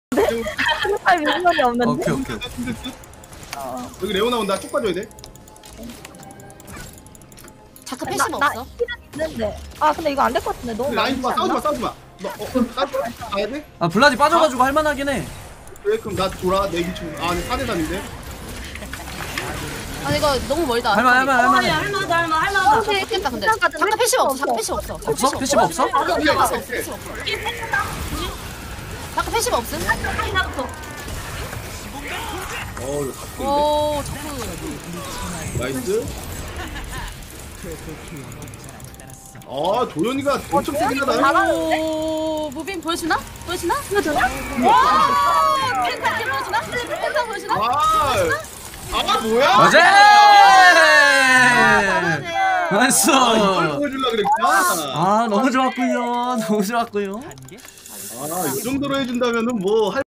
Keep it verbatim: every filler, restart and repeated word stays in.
할 민원이 없는데. 오케이 오케이. 어. 여기 레오 나온다. 쭉 빠져야 돼. 자크 나- 패시브 나 없어? 힐은 있는데. 아 근데 이거 안 될 것 같은데 너무 라인 봐. 많지 싸우지 마. 않나? 싸우지 마. 너 어, 싸우지 마. 가야 돼? 아 블라디 빠져가지고 할만하긴 해. 그래 그럼 나 돌아. 내 기준. 아 근데 사 대 삼인데. 아 이거 너무 멀다. 할만 할만 아니 할만해. 할만하다 할만 할만하다. 어, 네. 했겠다 근데. 괜찮을 것 같은데? 자크 패시브 없어. 자크 패시브 없어. 자크 없어? 패시브 없어? 자크 오케이, 없어. 오케이. 패시브 없어. 자크 패시브 없음? 아니 나부터. 어 이거 다 오 자크. 나이스. 아 도현이가 엄청 세긴 하다. 오 무빙 보여주나? 보여주나? 보여주나? 와 펜타 보여주나? 펜타 보여주나? 아, 아 뭐야? 맞아. 잘하네. 나이스. 아, 이걸 보여주려 그랬구나. 아 너무 좋았군요. 너무 좋았고요. 아, 이 정도로 해준다면은 뭐 할.